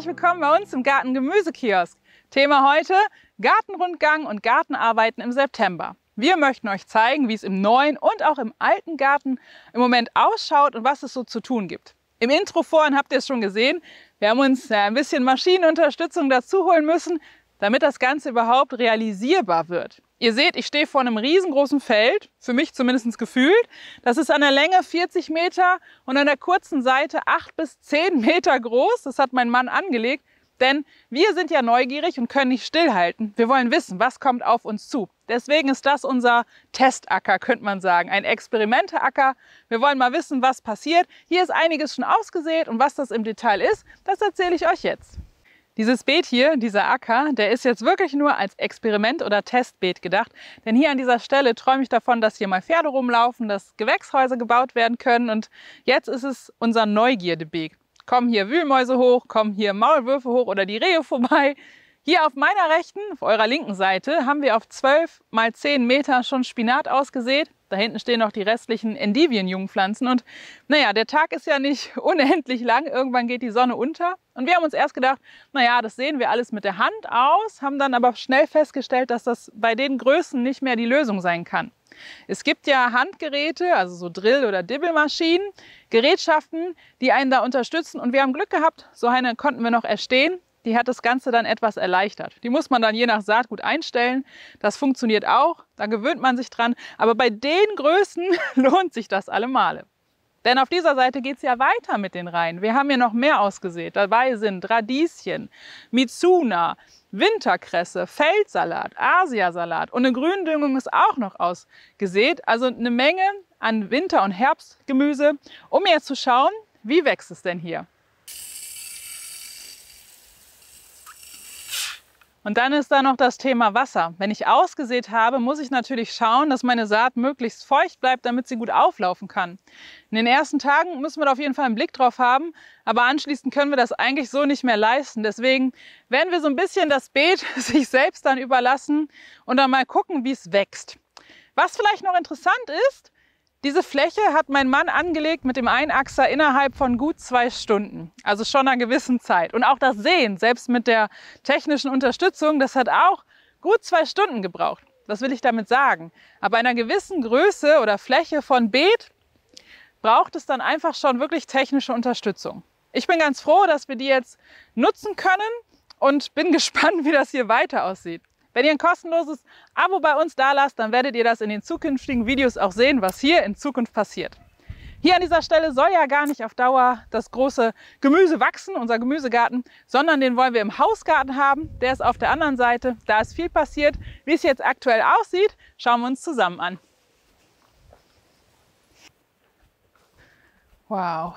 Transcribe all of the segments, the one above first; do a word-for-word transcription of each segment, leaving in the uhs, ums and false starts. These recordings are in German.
willkommen bei uns im Garten Gemüsekiosk. Thema heute: Gartenrundgang und Gartenarbeiten im September. Wir möchten euch zeigen, wie es im neuen und auch im alten Garten im Moment ausschaut und was es so zu tun gibt. Im Intro vorhin habt ihr es schon gesehen, wir haben uns ein bisschen Maschinenunterstützung dazu holen müssen, damit das Ganze überhaupt realisierbar wird. Ihr seht, ich stehe vor einem riesengroßen Feld, für mich zumindest gefühlt. Das ist an der Länge vierzig Meter und an der kurzen Seite acht bis zehn Meter groß. Das hat mein Mann angelegt, denn wir sind ja neugierig und können nicht stillhalten. Wir wollen wissen, was kommt auf uns zu. Deswegen ist das unser Testacker, könnte man sagen, ein Experimenteacker. Wir wollen mal wissen, was passiert. Hier ist einiges schon ausgesät und was das im Detail ist, das erzähle ich euch jetzt. Dieses Beet hier, dieser Acker, der ist jetzt wirklich nur als Experiment oder Testbeet gedacht. Denn hier an dieser Stelle träume ich davon, dass hier mal Pferde rumlaufen, dass Gewächshäuser gebaut werden können. Und jetzt ist es unser Neugierdebeet. Kommen hier Wühlmäuse hoch, kommen hier Maulwürfe hoch oder die Rehe vorbei. Hier auf meiner rechten, auf eurer linken Seite, haben wir auf zwölf mal zehn Meter schon Spinat ausgesät. Da hinten stehen noch die restlichen Endivien-Jungpflanzen. Und naja, der Tag ist ja nicht unendlich lang. Irgendwann geht die Sonne unter. Und wir haben uns erst gedacht, naja, das sehen wir alles mit der Hand aus, haben dann aber schnell festgestellt, dass das bei den Größen nicht mehr die Lösung sein kann. Es gibt ja Handgeräte, also so Drill- oder Dibbelmaschinen, Gerätschaften, die einen da unterstützen. Und wir haben Glück gehabt, so eine konnten wir noch erstehen. Die hat das Ganze dann etwas erleichtert. Die muss man dann je nach Saatgut einstellen. Das funktioniert auch, da gewöhnt man sich dran. Aber bei den Größen lohnt sich das alle Male. Denn auf dieser Seite geht es ja weiter mit den Reihen. Wir haben hier noch mehr ausgesät. Dabei sind Radieschen, Mizuna, Winterkresse, Feldsalat, Asiasalat und eine Gründüngung ist auch noch ausgesät. Also eine Menge an Winter- und Herbstgemüse, um jetzt zu schauen, wie wächst es denn hier. Und dann ist da noch das Thema Wasser. Wenn ich ausgesät habe, muss ich natürlich schauen, dass meine Saat möglichst feucht bleibt, damit sie gut auflaufen kann. In den ersten Tagen müssen wir da auf jeden Fall einen Blick drauf haben, aber anschließend können wir das eigentlich so nicht mehr leisten. Deswegen werden wir so ein bisschen das Beet sich selbst dann überlassen und dann mal gucken, wie es wächst. Was vielleicht noch interessant ist: Diese Fläche hat mein Mann angelegt mit dem Einachser innerhalb von gut zwei Stunden, also schon einer gewissen Zeit. Und auch das Säen, selbst mit der technischen Unterstützung, das hat auch gut zwei Stunden gebraucht. Was will ich damit sagen? Aber einer gewissen Größe oder Fläche von Beet braucht es dann einfach schon wirklich technische Unterstützung. Ich bin ganz froh, dass wir die jetzt nutzen können und bin gespannt, wie das hier weiter aussieht. Wenn ihr ein kostenloses Abo bei uns da lasst, dann werdet ihr das in den zukünftigen Videos auch sehen, was hier in Zukunft passiert. Hier an dieser Stelle soll ja gar nicht auf Dauer das große Gemüse wachsen, unser Gemüsegarten, sondern den wollen wir im Hausgarten haben. Der ist auf der anderen Seite, da ist viel passiert. Wie es jetzt aktuell aussieht, schauen wir uns zusammen an. Wow!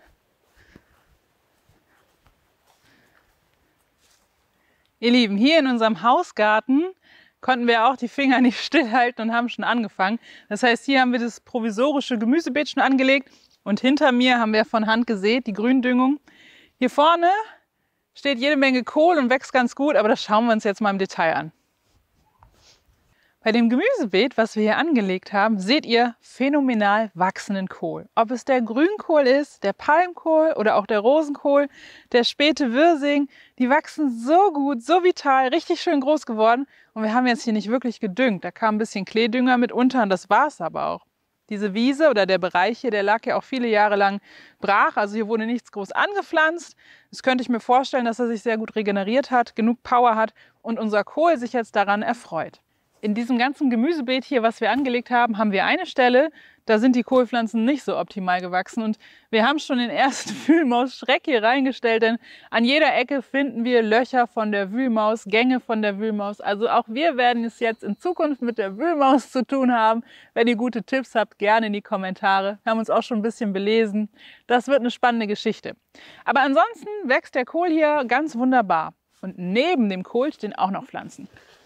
Ihr Lieben, hier in unserem Hausgarten konnten wir auch die Finger nicht stillhalten und haben schon angefangen. Das heißt, hier haben wir das provisorische Gemüsebeet schon angelegt und hinter mir haben wir von Hand gesät, die Gründüngung. Hier vorne steht jede Menge Kohl und wächst ganz gut, aber das schauen wir uns jetzt mal im Detail an. Bei dem Gemüsebeet, was wir hier angelegt haben, seht ihr phänomenal wachsenden Kohl. Ob es der Grünkohl ist, der Palmkohl oder auch der Rosenkohl, der späte Wirsing, die wachsen so gut, so vital, richtig schön groß geworden. Und wir haben jetzt hier nicht wirklich gedüngt. Da kam ein bisschen Kleedünger mit unter und das war es aber auch. Diese Wiese oder der Bereich hier, der lag ja auch viele Jahre lang brach. Also hier wurde nichts groß angepflanzt. Das könnte ich mir vorstellen, dass er sich sehr gut regeneriert hat, genug Power hat und unser Kohl sich jetzt daran erfreut. In diesem ganzen Gemüsebeet hier, was wir angelegt haben, haben wir eine Stelle, da sind die Kohlpflanzen nicht so optimal gewachsen. Und wir haben schon den ersten Wühlmaus-Schreck hier reingestellt, denn an jeder Ecke finden wir Löcher von der Wühlmaus, Gänge von der Wühlmaus. Also auch wir werden es jetzt in Zukunft mit der Wühlmaus zu tun haben. Wenn ihr gute Tipps habt, gerne in die Kommentare. Wir haben uns auch schon ein bisschen belesen. Das wird eine spannende Geschichte. Aber ansonsten wächst der Kohl hier ganz wunderbar. Und neben dem Kohl stehen auch noch Pflanzen.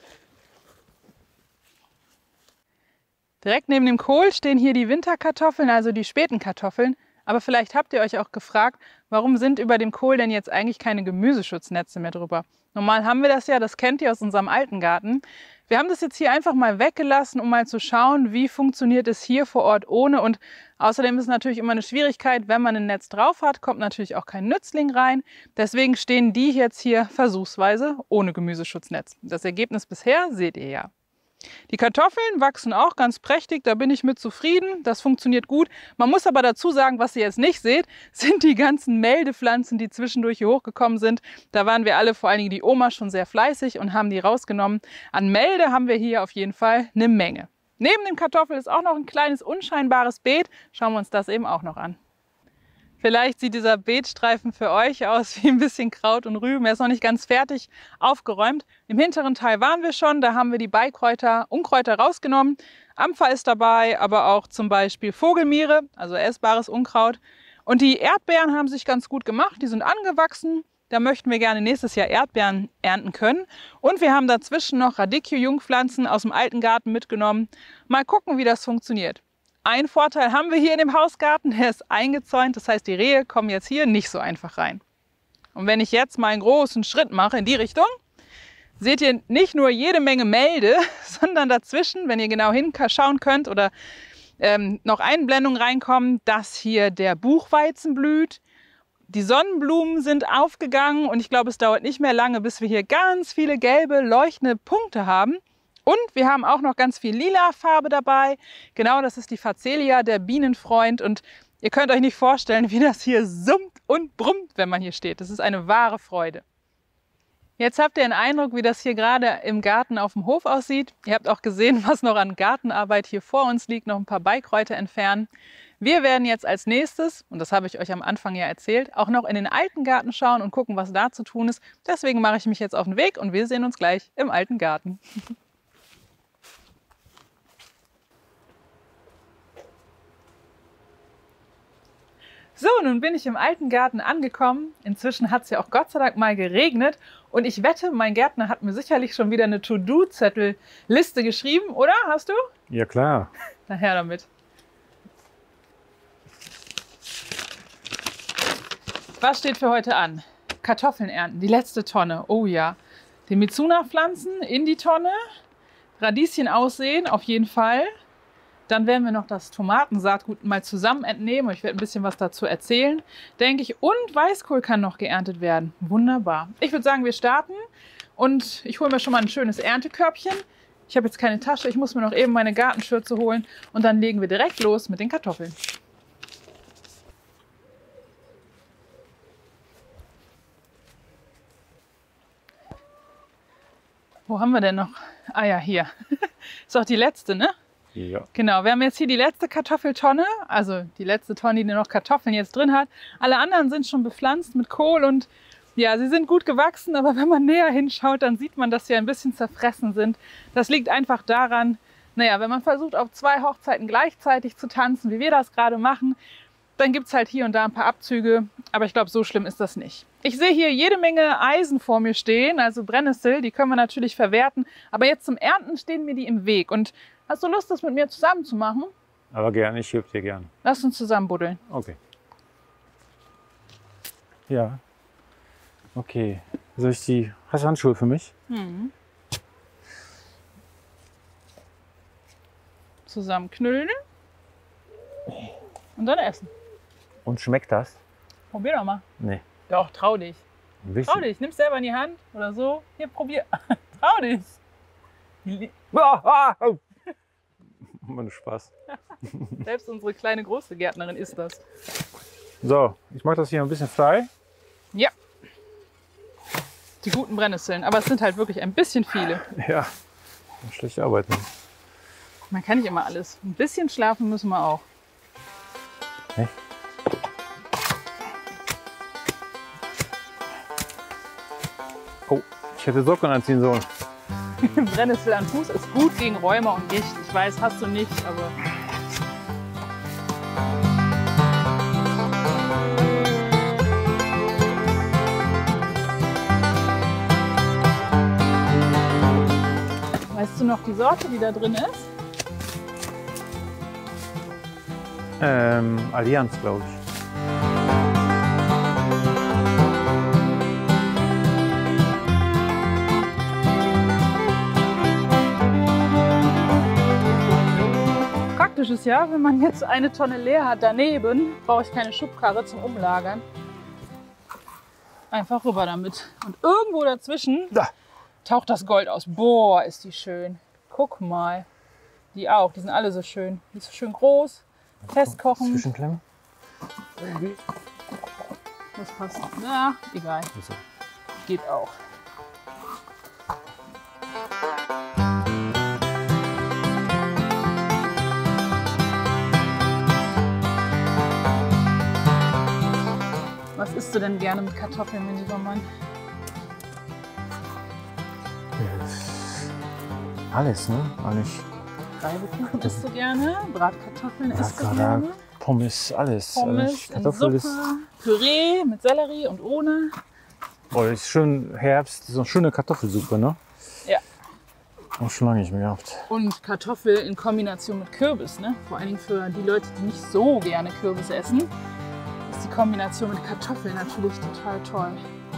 Direkt neben dem Kohl stehen hier die Winterkartoffeln, also die späten Kartoffeln. Aber vielleicht habt ihr euch auch gefragt, warum sind über dem Kohl denn jetzt eigentlich keine Gemüseschutznetze mehr drüber? Normal haben wir das ja, das kennt ihr aus unserem alten Garten. Wir haben das jetzt hier einfach mal weggelassen, um mal zu schauen, wie funktioniert es hier vor Ort ohne. Und außerdem ist es natürlich immer eine Schwierigkeit, wenn man ein Netz drauf hat, kommt natürlich auch kein Nützling rein. Deswegen stehen die jetzt hier versuchsweise ohne Gemüseschutznetz. Das Ergebnis bisher seht ihr ja. Die Kartoffeln wachsen auch ganz prächtig, da bin ich mit zufrieden, das funktioniert gut. Man muss aber dazu sagen, was ihr jetzt nicht seht, sind die ganzen Meldepflanzen, die zwischendurch hier hochgekommen sind. Da waren wir alle, vor allen Dingen die Oma, schon sehr fleißig und haben die rausgenommen. An Melde haben wir hier auf jeden Fall eine Menge. Neben dem Kartoffel ist auch noch ein kleines unscheinbares Beet. Schauen wir uns das eben auch noch an. Vielleicht sieht dieser Beetstreifen für euch aus wie ein bisschen Kraut und Rüben. Er ist noch nicht ganz fertig aufgeräumt. Im hinteren Teil waren wir schon. Da haben wir die Beikräuter, Unkräuter rausgenommen. Ampfer ist dabei, aber auch zum Beispiel Vogelmiere, also essbares Unkraut. Und die Erdbeeren haben sich ganz gut gemacht. Die sind angewachsen. Da möchten wir gerne nächstes Jahr Erdbeeren ernten können. Und wir haben dazwischen noch Radicchio-Jungpflanzen aus dem alten Garten mitgenommen. Mal gucken, wie das funktioniert. Ein Vorteil haben wir hier in dem Hausgarten, der ist eingezäunt, das heißt, die Rehe kommen jetzt hier nicht so einfach rein. Und wenn ich jetzt mal einen großen Schritt mache in die Richtung, seht ihr nicht nur jede Menge Melde, sondern dazwischen, wenn ihr genau hinschauen könnt oder ähm, noch Einblendungen reinkommen, dass hier der Buchweizen blüht. Die Sonnenblumen sind aufgegangen und ich glaube, es dauert nicht mehr lange, bis wir hier ganz viele gelbe, leuchtende Punkte haben. Und wir haben auch noch ganz viel lila Farbe dabei. Genau, das ist die Phacelia, der Bienenfreund. Und ihr könnt euch nicht vorstellen, wie das hier summt und brummt, wenn man hier steht. Das ist eine wahre Freude. Jetzt habt ihr einen Eindruck, wie das hier gerade im Garten auf dem Hof aussieht. Ihr habt auch gesehen, was noch an Gartenarbeit hier vor uns liegt, noch ein paar Beikräuter entfernen. Wir werden jetzt als nächstes, und das habe ich euch am Anfang ja erzählt, auch noch in den alten Garten schauen und gucken, was da zu tun ist. Deswegen mache ich mich jetzt auf den Weg und wir sehen uns gleich im alten Garten. So, nun bin ich im alten Garten angekommen. Inzwischen hat es ja auch Gott sei Dank mal geregnet. Und ich wette, mein Gärtner hat mir sicherlich schon wieder eine To-Do-Zettel-Liste geschrieben, oder? Hast du? Ja, klar. Na her damit. Was steht für heute an? Kartoffeln ernten, die letzte Tonne. Oh ja. Die Mizuna-Pflanzen in die Tonne. Radieschen aussehen, auf jeden Fall. Dann werden wir noch das Tomatensaatgut mal zusammen entnehmen. Ich werde ein bisschen was dazu erzählen, denke ich. Und Weißkohl kann noch geerntet werden. Wunderbar. Ich würde sagen, wir starten. Und ich hole mir schon mal ein schönes Erntekörbchen. Ich habe jetzt keine Tasche. Ich muss mir noch eben meine Gartenschürze holen. Und dann legen wir direkt los mit den Kartoffeln. Wo haben wir denn noch? Ah ja, hier. Ist auch die letzte, ne? Ja. Genau, wir haben jetzt hier die letzte Kartoffeltonne, also die letzte Tonne, die noch Kartoffeln jetzt drin hat. Alle anderen sind schon bepflanzt mit Kohl und ja, sie sind gut gewachsen, aber wenn man näher hinschaut, dann sieht man, dass sie ein bisschen zerfressen sind. Das liegt einfach daran, naja, wenn man versucht, auf zwei Hochzeiten gleichzeitig zu tanzen, wie wir das gerade machen, dann gibt es halt hier und da ein paar Abzüge, aber ich glaube, so schlimm ist das nicht. Ich sehe hier jede Menge Eisen vor mir stehen, also Brennnessel, die können wir natürlich verwerten, aber jetzt zum Ernten stehen mir die im Weg. Und hast du Lust, das mit mir zusammen zu machen? Aber gerne, ich helfe dir gern. Lass uns zusammen buddeln. Okay. Ja. Okay. Soll ich die... Hast du Handschuhe für mich? Hm. Zusammen knüllen und dann essen. Und schmeckt das? Probier doch mal. Nee. Doch, trau dich. Ein bisschen. Trau dich, nimm's selber in die Hand oder so. Hier, probier. Trau dich. Ah, ah, oh. Mann, Spaß. Selbst unsere kleine große Gärtnerin isst das. So, ich mache das hier ein bisschen frei. Ja. Die guten Brennnesseln. Aber es sind halt wirklich ein bisschen viele. Ja, schlecht arbeiten. Man kann nicht immer alles. Ein bisschen schlafen müssen wir auch. Hey. Oh, ich hätte Socken anziehen sollen. Brennnessel an Fuß ist gut gegen Rheuma und Gicht. Ich weiß, hast du nicht, aber... Weißt du noch die Sorte, die da drin ist? Ähm, Allianz, glaube ich. praktisch ist ja, wenn man jetzt eine Tonne leer hat daneben, brauche ich keine Schubkarre zum Umlagern. Einfach rüber damit. Und irgendwo dazwischen Da. taucht das Gold aus. Boah, ist die schön. Guck mal. Die auch, die sind alle so schön. Die ist so schön groß, festkochen. Zwischenklemmen? Irgendwie. Das passt. Na, egal. Also. Geht auch. Was isst du denn gerne mit Kartoffeln, mein lieber Mann? Alles, ne? Eigentlich. Reibekuchen isst du gerne, Bratkartoffeln isst du Bratkartoffeln, gerne, Pommes, alles. Pommes alles. in Kartoffel Suppe, ist. Püree mit Sellerie und ohne. Oh, ist schön Herbst, so eine schöne Kartoffelsuppe, ne? Ja. Auch schon lange nicht mehr gehabt. Und Kartoffel in Kombination mit Kürbis, ne? Vor allen Dingen für die Leute, die nicht so gerne Kürbis essen, ist die Kombination mit Kartoffeln natürlich total toll.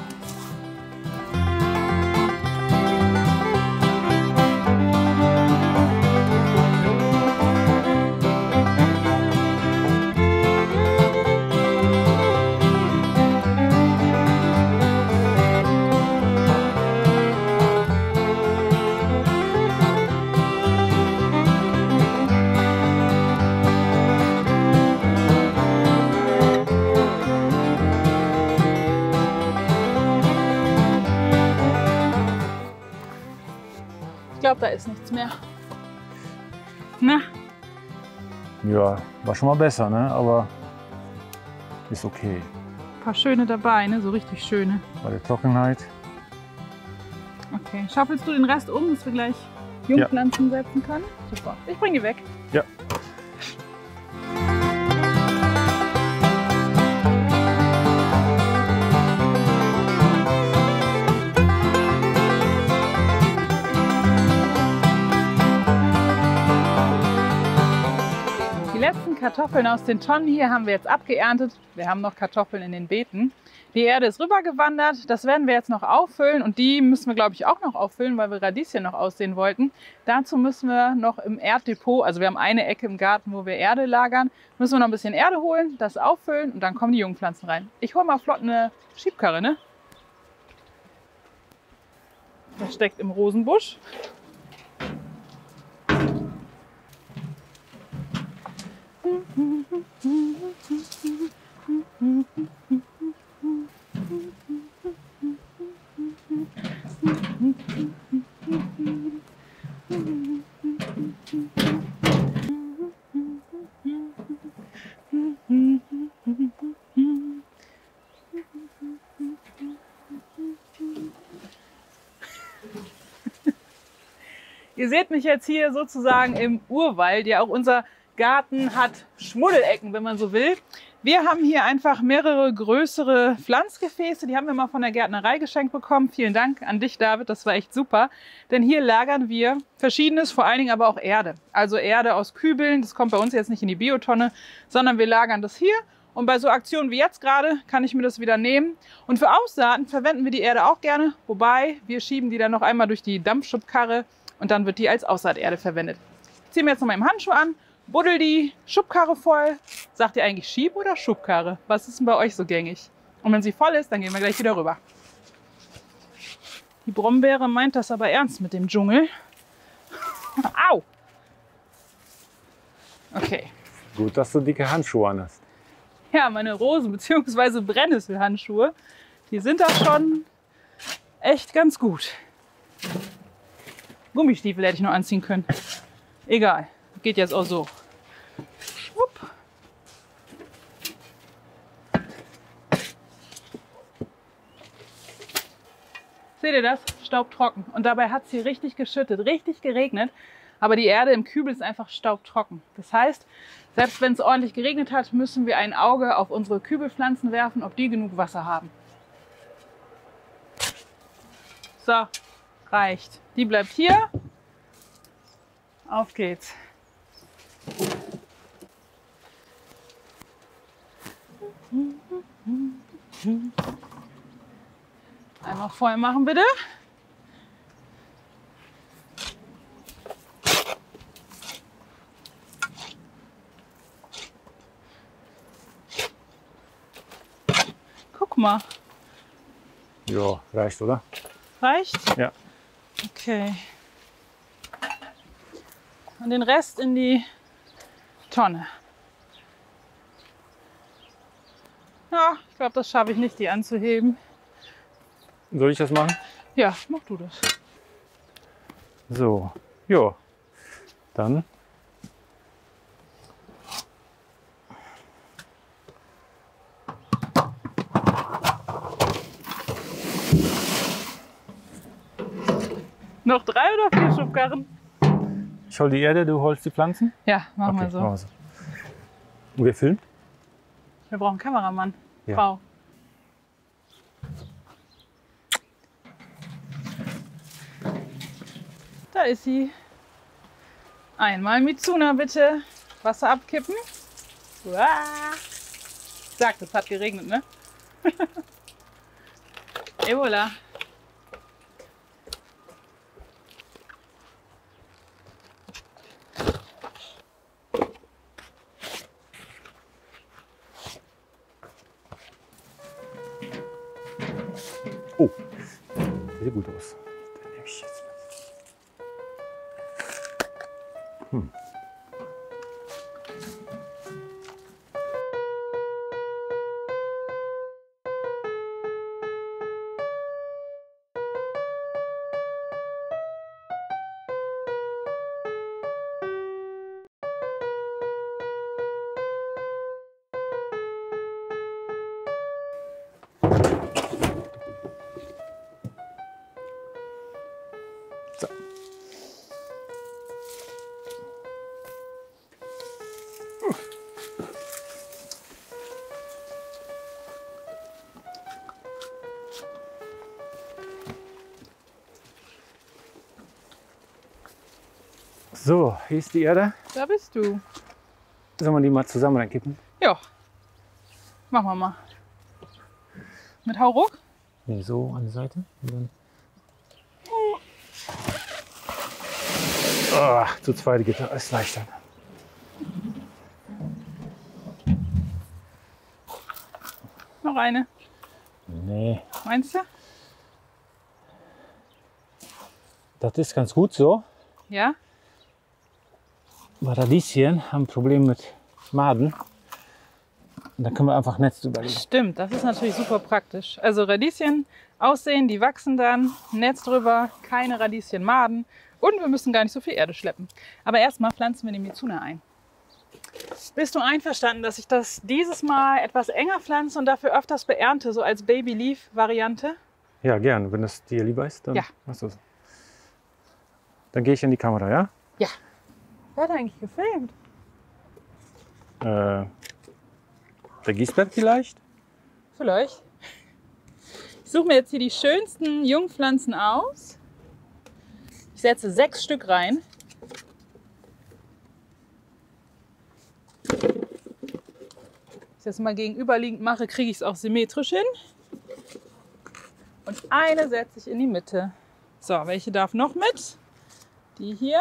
Ich glaube, da ist nichts mehr. Na, Ja, war schon mal besser, ne? Aber ist okay. ein paar schöne dabei, ne? So richtig schöne. Bei der Trockenheit. Okay, schaufelst du den Rest um, dass wir gleich Jungpflanzen setzen können? Super. Ich bringe die weg. Ja. Die letzten Kartoffeln aus den Tonnen hier haben wir jetzt abgeerntet. Wir haben noch Kartoffeln in den Beeten. Die Erde ist rübergewandert. Das werden wir jetzt noch auffüllen und die müssen wir, glaube ich, auch noch auffüllen, weil wir Radieschen noch aussehen wollten. Dazu müssen wir noch im Erddepot, also wir haben eine Ecke im Garten, wo wir Erde lagern, müssen wir noch ein bisschen Erde holen, das auffüllen und dann kommen die Jungpflanzen rein. Ich hole mal flott eine Schiebkarre, ne? Das steckt im Rosenbusch. Ihr seht mich jetzt hier sozusagen im Urwald. Ja, auch unser Garten hat Schmuddelecken, wenn man so will. Wir haben hier einfach mehrere größere Pflanzgefäße. Die haben wir mal von der Gärtnerei geschenkt bekommen. Vielen Dank an dich, David. Das war echt super. Denn hier lagern wir Verschiedenes, vor allen Dingen aber auch Erde. Also Erde aus Kübeln. Das kommt bei uns jetzt nicht in die Biotonne, sondern wir lagern das hier. Und bei so Aktionen wie jetzt gerade kann ich mir das wieder nehmen. Und für Aussaaten verwenden wir die Erde auch gerne. Wobei, wir schieben die dann noch einmal durch die Dampfschubkarre und dann wird die als Aussaaterde verwendet. Ich ziehe mir jetzt noch mal im Handschuh an, buddel die Schubkarre voll. Sagt ihr eigentlich Schieb- oder Schubkarre? Was ist denn bei euch so gängig? Und wenn sie voll ist, dann gehen wir gleich wieder rüber. Die Brombeere meint das aber ernst mit dem Dschungel. Au! Okay. Gut, dass du dicke Handschuhe an hast. Ja, meine Rosen- bzw. Brennnesselhandschuhe, die sind da schon echt ganz gut. Gummistiefel hätte ich noch anziehen können. Egal, geht jetzt auch so. Schwupp. Seht ihr das? Staubtrocken. Und dabei hat es hier richtig geschüttet, richtig geregnet. Aber die Erde im Kübel ist einfach staubtrocken. Das heißt, selbst wenn es ordentlich geregnet hat, müssen wir ein Auge auf unsere Kübelpflanzen werfen, ob die genug Wasser haben. So, reicht. Die bleibt hier. Auf geht's. Einmal voll machen, bitte. mal. Ja, reicht, oder? Reicht? Ja. Okay. Und den Rest in die Tonne. Ja, ich glaube, das schaffe ich nicht, die anzuheben. Soll ich das machen? Ja, mach du das. So, ja. Dann. Noch drei oder vier Schubkarren? Ich hol die Erde, du holst die Pflanzen? Ja, machen Okay, wir so. machen wir so. Und wer filmt? Wir brauchen einen Kameramann. Ja. Frau. Da ist sie. Einmal Mizuna bitte. Wasser abkippen. Uah. Ich sagte, es hat geregnet, ne? Ebola. Oh, sieht gut aus. Den nehme ich jetzt. Hm. So. So, hier ist die Erde. Da bist du. Sollen wir die mal zusammen reinkippen? Ja. Machen wir mal. Mit Hauruck? Nee, so an die Seite. Und dann oh, zu zweit geht das ist leichter. Noch eine. Nee, Meinst du? das ist ganz gut so. Ja? Weil Radieschen haben ein Problem mit Maden. Und da können wir einfach Netz überlegen. Stimmt, das ist natürlich super praktisch. Also Radieschen aussehen, die wachsen dann, Netz drüber, keine Radieschenmaden und wir müssen gar nicht so viel Erde schleppen. Aber erstmal pflanzen wir die Mizuna ein. Bist du einverstanden, dass ich das dieses Mal etwas enger pflanze und dafür öfters beernte, so als Baby-Leaf-Variante? Ja, gern. Wenn das dir lieber ist, dann Ja. machst du so. Dann gehe ich in die Kamera, ja? Ja. Wer hat eigentlich gefilmt? Äh, der Giesbert vielleicht? Vielleicht. Ich suche mir jetzt hier die schönsten Jungpflanzen aus. Ich setze sechs Stück rein. Wenn ich das mal gegenüberliegend mache, kriege ich es auch symmetrisch hin. Und eine setze ich in die Mitte. So, welche darf noch mit? Die hier.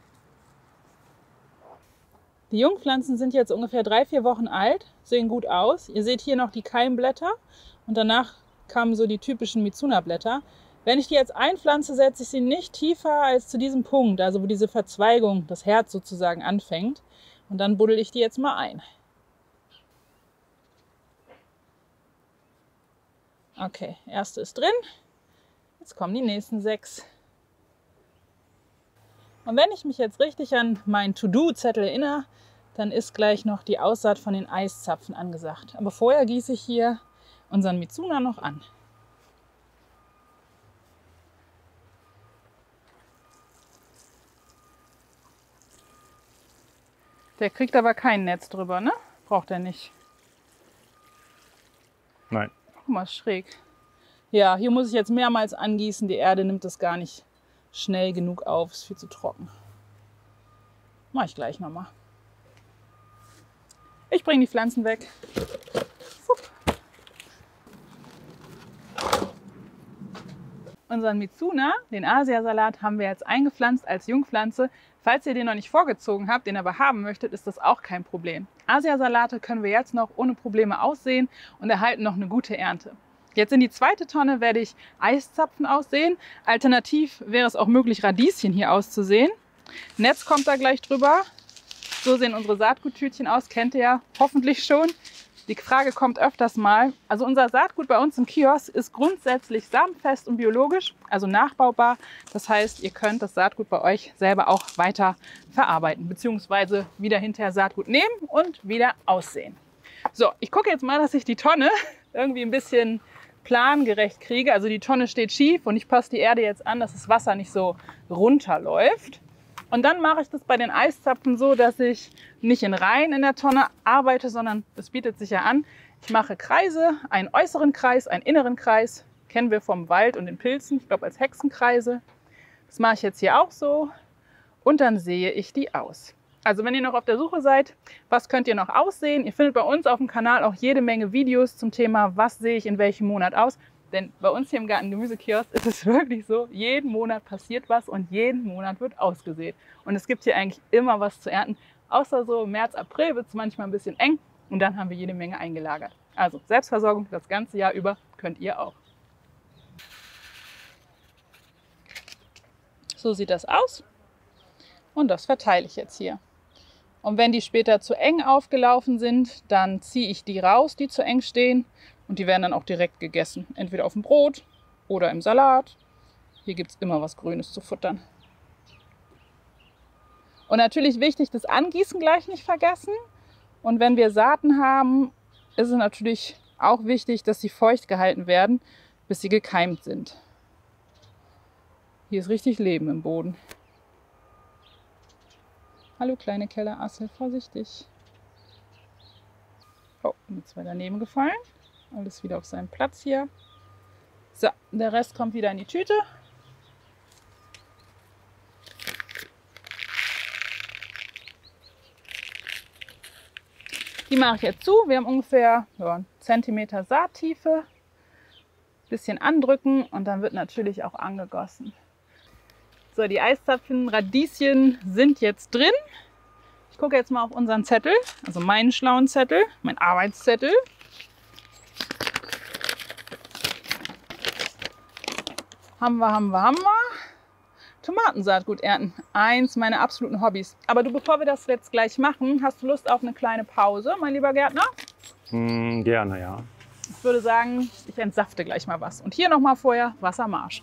Die Jungpflanzen sind jetzt ungefähr drei, vier Wochen alt, sehen gut aus. Ihr seht hier noch die Keimblätter und danach kamen so die typischen Mizuna-Blätter. Wenn ich die jetzt einpflanze, setze ich sie nicht tiefer als zu diesem Punkt, also wo diese Verzweigung, das Herz sozusagen anfängt. Und dann buddel ich die jetzt mal ein. Okay, erste ist drin. Jetzt kommen die nächsten sechs. Und wenn ich mich jetzt richtig an meinen To-Do-Zettel erinnere, dann ist gleich noch die Aussaat von den Eiszapfen angesagt. Aber vorher gieße ich hier unseren Mizuna noch an. Der kriegt aber kein Netz drüber, ne? Braucht er nicht. Nein. Guck mal, ist schräg. Ja, hier muss ich jetzt mehrmals angießen. Die Erde nimmt das gar nicht schnell genug auf. Ist viel zu trocken. Mach ich gleich nochmal. Ich bringe die Pflanzen weg. Fupp. Unseren Mizuna, den Asiasalat, haben wir jetzt eingepflanzt als Jungpflanze. Falls ihr den noch nicht vorgezogen habt, den aber haben möchtet, ist das auch kein Problem. Asiasalate können wir jetzt noch ohne Probleme aussehen und erhalten noch eine gute Ernte. Jetzt in die zweite Tonne werde ich Eiszapfen aussehen. Alternativ wäre es auch möglich, Radieschen hier auszusehen. Netz kommt da gleich drüber. So sehen unsere Saatguttütchen aus, kennt ihr ja hoffentlich schon. Die Frage kommt öfters mal. Also unser Saatgut bei uns im Kiosk ist grundsätzlich samenfest und biologisch, also nachbaubar. Das heißt, ihr könnt das Saatgut bei euch selber auch weiter verarbeiten, beziehungsweise wieder hinterher Saatgut nehmen und wieder aussehen. So, ich gucke jetzt mal, dass ich die Tonne irgendwie ein bisschen plangerecht kriege. Also die Tonne steht schief und ich passe die Erde jetzt an, dass das Wasser nicht so runterläuft. Und dann mache ich das bei den Eiszapfen so, dass ich nicht in Reihen in der Tonne arbeite, sondern das bietet sich ja an. Ich mache Kreise, einen äußeren Kreis, einen inneren Kreis. Kennen wir vom Wald und den Pilzen, ich glaube als Hexenkreise. Das mache ich jetzt hier auch so und dann sehe ich die aus. Also wenn ihr noch auf der Suche seid, was könnt ihr noch aussehen? Ihr findet bei uns auf dem Kanal auch jede Menge Videos zum Thema, was sehe ich in welchem Monat aus. Denn bei uns hier im Garten Gemüsekiosk ist es wirklich so, jeden Monat passiert was und jeden Monat wird ausgesät. Und es gibt hier eigentlich immer was zu ernten. Außer so März, April wird es manchmal ein bisschen eng und dann haben wir jede Menge eingelagert. Also Selbstversorgung das ganze Jahr über könnt ihr auch. So sieht das aus und das verteile ich jetzt hier. Und wenn die später zu eng aufgelaufen sind, dann ziehe ich die raus, die zu eng stehen. Und die werden dann auch direkt gegessen. Entweder auf dem Brot oder im Salat. Hier gibt es immer was Grünes zu futtern. Und natürlich wichtig, das Angießen gleich nicht vergessen. Und wenn wir Saaten haben, ist es natürlich auch wichtig, dass sie feucht gehalten werden, bis sie gekeimt sind. Hier ist richtig Leben im Boden. Hallo kleine Kellerassel, vorsichtig. Oh, mir ist zwei daneben gefallen. Alles wieder auf seinen Platz hier. So, der Rest kommt wieder in die Tüte. Die mache ich jetzt zu. Wir haben ungefähr ja, einen Zentimeter Saattiefe. Bisschen andrücken und dann wird natürlich auch angegossen. So, die Eiszapfen, Radieschen sind jetzt drin. Ich gucke jetzt mal auf unseren Zettel, also meinen schlauen Zettel, mein Arbeitszettel. Haben wir, haben wir, haben wir. Tomatensaatgut ernten. Eins meiner absoluten Hobbys. Aber du, bevor wir das jetzt gleich machen, hast du Lust auf eine kleine Pause, mein lieber Gärtner? Mm, gerne, ja. Ich würde sagen, ich entsafte gleich mal was. Und hier nochmal vorher Wassermarsch.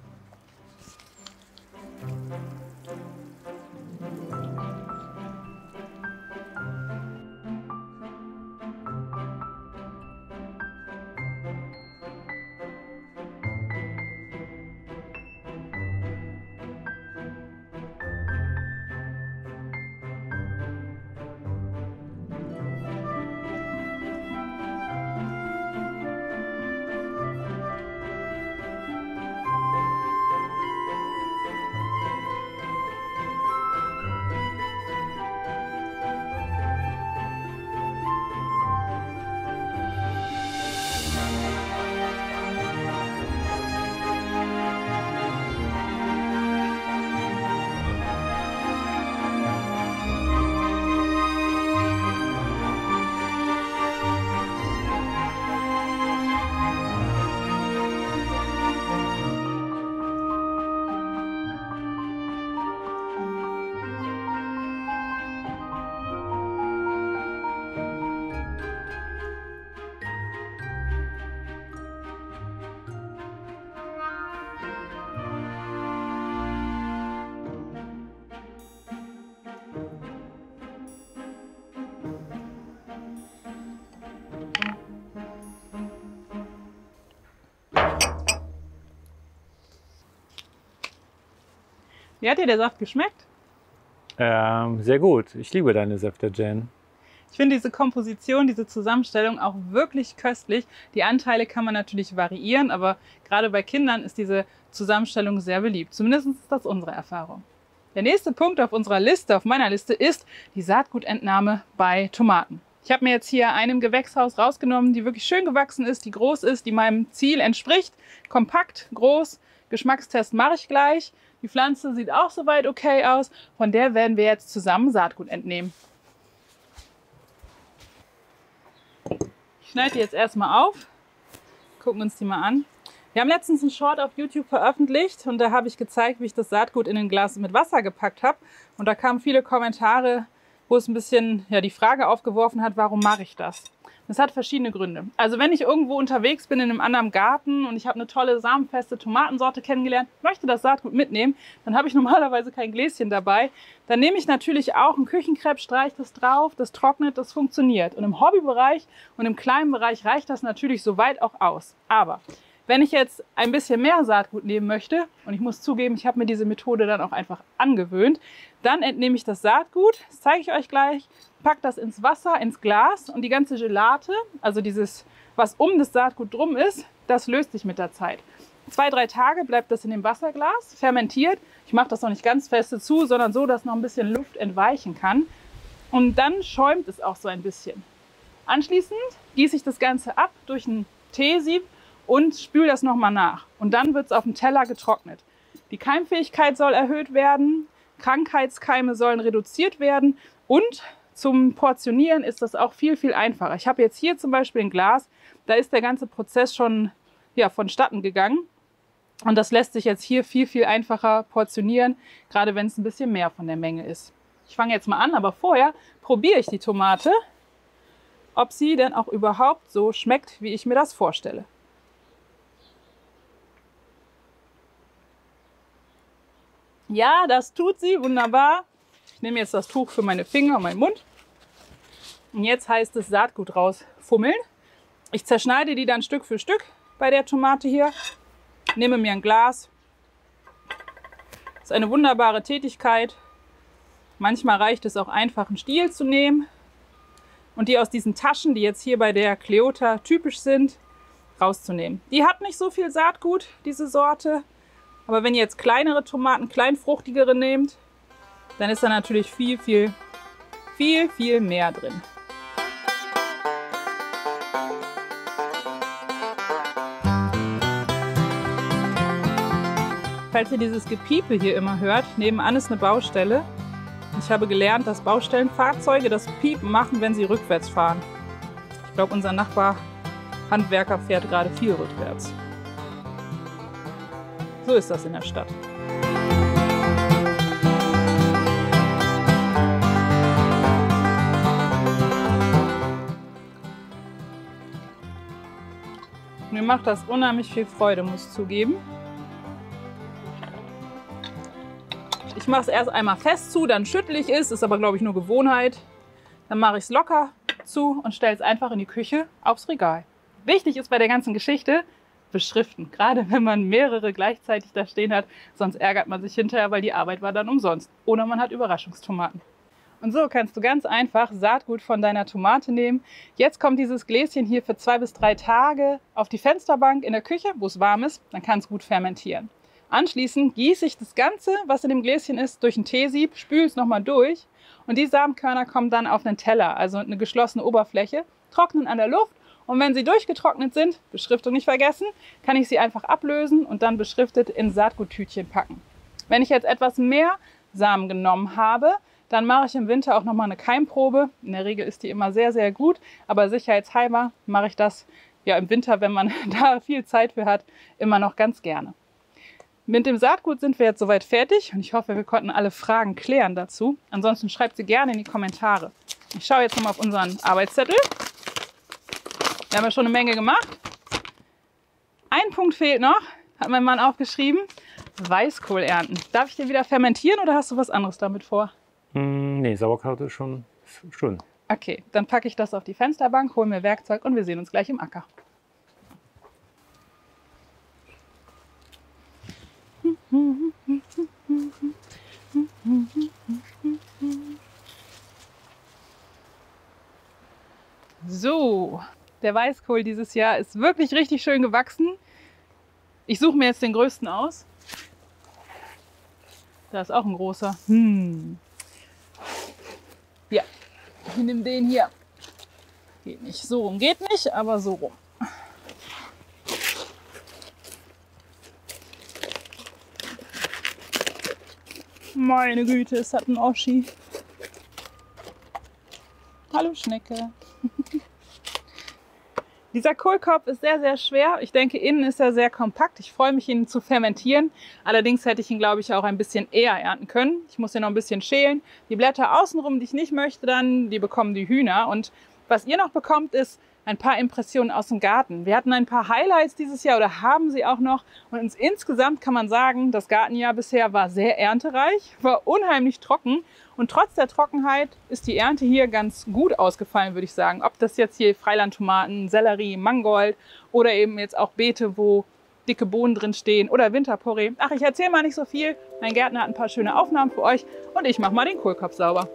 Wie hat dir der Saft geschmeckt? Ähm, sehr gut. Ich liebe deine Säfte, Jen. Ich finde diese Komposition, diese Zusammenstellung auch wirklich köstlich. Die Anteile kann man natürlich variieren, aber gerade bei Kindern ist diese Zusammenstellung sehr beliebt. Zumindest ist das unsere Erfahrung. Der nächste Punkt auf unserer Liste, auf meiner Liste, ist die Saatgutentnahme bei Tomaten. Ich habe mir jetzt hier eine im Gewächshaus rausgenommen, die wirklich schön gewachsen ist, die groß ist, die meinem Ziel entspricht. Kompakt, groß, Geschmackstest mache ich gleich. Die Pflanze sieht auch soweit okay aus. Von der werden wir jetzt zusammen Saatgut entnehmen. Ich schneide die jetzt erstmal auf. gucken uns die mal an. Wir haben letztens einen Short auf YouTube veröffentlicht und da habe ich gezeigt, wie ich das Saatgut in ein Glas mit Wasser gepackt habe. Und da kamen viele Kommentare, wo es ein bisschen ja, die Frage aufgeworfen hat, warum mache ich das? Das hat verschiedene Gründe. Also wenn ich irgendwo unterwegs bin in einem anderen Garten und ich habe eine tolle samenfeste Tomatensorte kennengelernt, möchte das Saatgut mitnehmen, dann habe ich normalerweise kein Gläschen dabei. Dann nehme ich natürlich auch ein Küchenkrepp, streiche das drauf, das trocknet, das funktioniert. Und im Hobbybereich und im kleinen Bereich reicht das natürlich soweit auch aus. Aber wenn ich jetzt ein bisschen mehr Saatgut nehmen möchte, und ich muss zugeben, ich habe mir diese Methode dann auch einfach angewöhnt, dann entnehme ich das Saatgut, das zeige ich euch gleich, packe das ins Wasser, ins Glas und die ganze Gelate, also dieses, was um das Saatgut drum ist, das löst sich mit der Zeit. Zwei, drei Tage bleibt das in dem Wasserglas, fermentiert. Ich mache das noch nicht ganz feste zu, sondern so, dass noch ein bisschen Luft entweichen kann. Und dann schäumt es auch so ein bisschen. Anschließend gieße ich das Ganze ab durch ein Teesieb und spüle das nochmal nach. Und dann wird es auf dem Teller getrocknet. Die Keimfähigkeit soll erhöht werden, Krankheitskeime sollen reduziert werden und zum Portionieren ist das auch viel, viel einfacher. Ich habe jetzt hier zum Beispiel ein Glas, da ist der ganze Prozess schon ja, vonstatten gegangen. Und das lässt sich jetzt hier viel, viel einfacher portionieren, gerade wenn es ein bisschen mehr von der Menge ist. Ich fange jetzt mal an, aber vorher probiere ich die Tomate, ob sie denn auch überhaupt so schmeckt, wie ich mir das vorstelle. Ja, das tut sie, wunderbar. Ich nehme jetzt das Tuch für meine Finger und meinen Mund. Und jetzt heißt es Saatgut rausfummeln. Ich zerschneide die dann Stück für Stück bei der Tomate hier. Nehme mir ein Glas. Das ist eine wunderbare Tätigkeit. Manchmal reicht es auch einfach, einen Stiel zu nehmen und die aus diesen Taschen, die jetzt hier bei der Cleota typisch sind, rauszunehmen. Die hat nicht so viel Saatgut, diese Sorte. Aber wenn ihr jetzt kleinere Tomaten, kleinfruchtigere nehmt, dann ist da natürlich viel, viel, viel, viel mehr drin. Falls ihr dieses Gepiepe hier immer hört, nebenan ist eine Baustelle. Ich habe gelernt, dass Baustellenfahrzeuge das Piepen machen, wenn sie rückwärts fahren. Ich glaube, unser Nachbar Handwerker fährt gerade viel rückwärts. So ist das in der Stadt. Mir macht das unheimlich viel Freude, muss ich zugeben. Ich mache es erst einmal fest zu, dann schüttle ich es, ist aber glaube ich nur Gewohnheit. Dann mache ich es locker zu und stelle es einfach in die Küche aufs Regal. Wichtig ist bei der ganzen Geschichte, beschriften. Gerade wenn man mehrere gleichzeitig da stehen hat, sonst ärgert man sich hinterher, weil die Arbeit war dann umsonst. Oder man hat Überraschungstomaten. Und so kannst du ganz einfach Saatgut von deiner Tomate nehmen. Jetzt kommt dieses Gläschen hier für zwei bis drei Tage auf die Fensterbank in der Küche, wo es warm ist. Dann kann es gut fermentieren. Anschließend gieße ich das Ganze, was in dem Gläschen ist, durch ein Teesieb, spüle es nochmal durch. Und die Samenkörner kommen dann auf einen Teller, also eine geschlossene Oberfläche, trocknen an der Luft. Und wenn sie durchgetrocknet sind, Beschriftung nicht vergessen, kann ich sie einfach ablösen und dann beschriftet in Saatguttütchen packen. Wenn ich jetzt etwas mehr Samen genommen habe, dann mache ich im Winter auch nochmal eine Keimprobe. In der Regel ist die immer sehr, sehr gut, aber sicherheitshalber mache ich das ja im Winter, wenn man da viel Zeit für hat, immer noch ganz gerne. Mit dem Saatgut sind wir jetzt soweit fertig und ich hoffe, wir konnten alle Fragen klären dazu. Ansonsten schreibt sie gerne in die Kommentare. Ich schaue jetzt nochmal auf unseren Arbeitszettel. Wir haben ja schon eine Menge gemacht. Ein Punkt fehlt noch, hat mein Mann aufgeschrieben. Weißkohl ernten. Darf ich den wieder fermentieren oder hast du was anderes damit vor? Mm, nee, Sauerkraut ist schon schön. Okay, dann packe ich das auf die Fensterbank, hole mir Werkzeug und wir sehen uns gleich im Acker. So, der Weißkohl dieses Jahr ist wirklich richtig schön gewachsen. Ich suche mir jetzt den größten aus. Da ist auch ein großer. Hm. Ja, ich nehme den hier. Geht nicht. So rum geht nicht, aber so rum. Meine Güte, es hat ein Oschi. Hallo Schnecke. Dieser Kohlkopf ist sehr, sehr schwer. Ich denke, innen ist er sehr kompakt. Ich freue mich, ihn zu fermentieren. Allerdings hätte ich ihn, glaube ich, auch ein bisschen eher ernten können. Ich muss ihn noch ein bisschen schälen. Die Blätter außenrum, die ich nicht möchte, dann, die bekommen die Hühner. Und was ihr noch bekommt, ist ein paar Impressionen aus dem Garten. Wir hatten ein paar Highlights dieses Jahr oder haben sie auch noch. Und ins, insgesamt kann man sagen, das Gartenjahr bisher war sehr erntereich, war unheimlich trocken. Und trotz der Trockenheit ist die Ernte hier ganz gut ausgefallen, würde ich sagen. Ob das jetzt hier Freilandtomaten, Sellerie, Mangold oder eben jetzt auch Beete, wo dicke Bohnen drin stehen oder Winterporree. Ach, ich erzähle mal nicht so viel. Mein Gärtner hat ein paar schöne Aufnahmen für euch und ich mache mal den Kohlkopf sauber.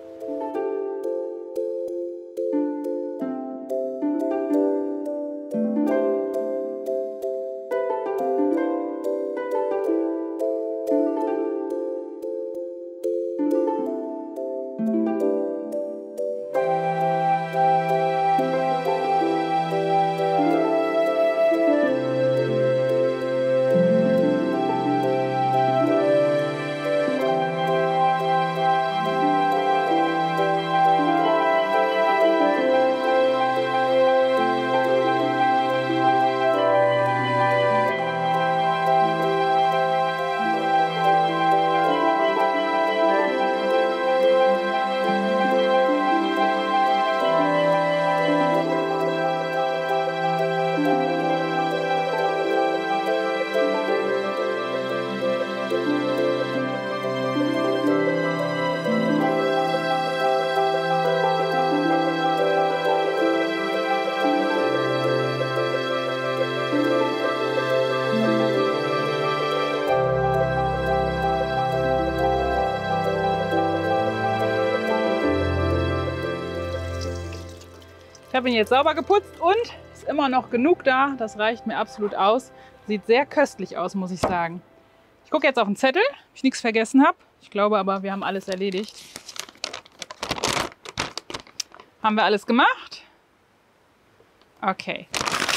Ich habe ihn jetzt sauber geputzt und ist immer noch genug da. Das reicht mir absolut aus. Sieht sehr köstlich aus, muss ich sagen. Ich gucke jetzt auf den Zettel, ob ich nichts vergessen habe. Ich glaube aber, wir haben alles erledigt. Haben wir alles gemacht? Okay.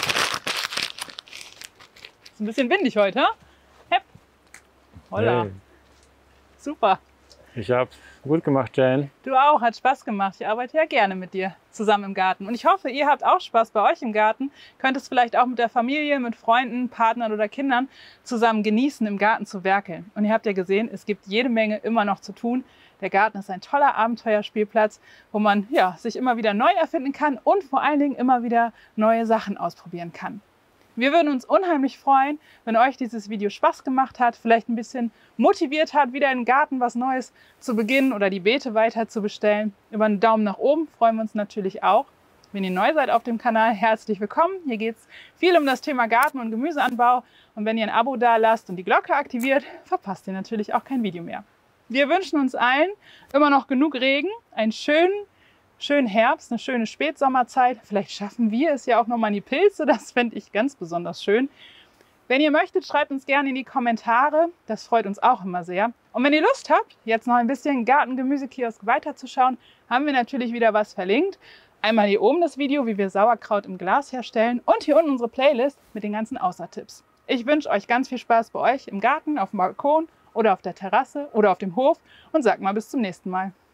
Ist ein bisschen windig heute, ha? Hepp. Holla. Hey. Super. Ich hab's gut gemacht, Jane. Du auch, hat Spaß gemacht. Ich arbeite ja gerne mit dir zusammen im Garten. Und ich hoffe, ihr habt auch Spaß bei euch im Garten. Könnt es vielleicht auch mit der Familie, mit Freunden, Partnern oder Kindern zusammen genießen, im Garten zu werkeln. Und ihr habt ja gesehen, es gibt jede Menge immer noch zu tun. Der Garten ist ein toller Abenteuerspielplatz, wo man ja, sich immer wieder neu erfinden kann und vor allen Dingen immer wieder neue Sachen ausprobieren kann. Wir würden uns unheimlich freuen, wenn euch dieses Video Spaß gemacht hat, vielleicht ein bisschen motiviert hat, wieder im Garten was Neues zu beginnen oder die Beete weiter zu bestellen. Über einen Daumen nach oben freuen wir uns natürlich auch. Wenn ihr neu seid auf dem Kanal, herzlich willkommen. Hier geht es viel um das Thema Garten- und Gemüseanbau. Und wenn ihr ein Abo da lasst und die Glocke aktiviert, verpasst ihr natürlich auch kein Video mehr. Wir wünschen uns allen immer noch genug Regen, einen schönen, schönen Herbst, eine schöne Spätsommerzeit. Vielleicht schaffen wir es ja auch noch mal in die Pilze. Das fände ich ganz besonders schön. Wenn ihr möchtet, schreibt uns gerne in die Kommentare. Das freut uns auch immer sehr. Und wenn ihr Lust habt, jetzt noch ein bisschen Garten-Gemüsekiosk weiterzuschauen, haben wir natürlich wieder was verlinkt. Einmal hier oben das Video, wie wir Sauerkraut im Glas herstellen und hier unten unsere Playlist mit den ganzen Außertipps. Ich wünsche euch ganz viel Spaß bei euch im Garten, auf dem Balkon oder auf der Terrasse oder auf dem Hof und sag mal bis zum nächsten Mal.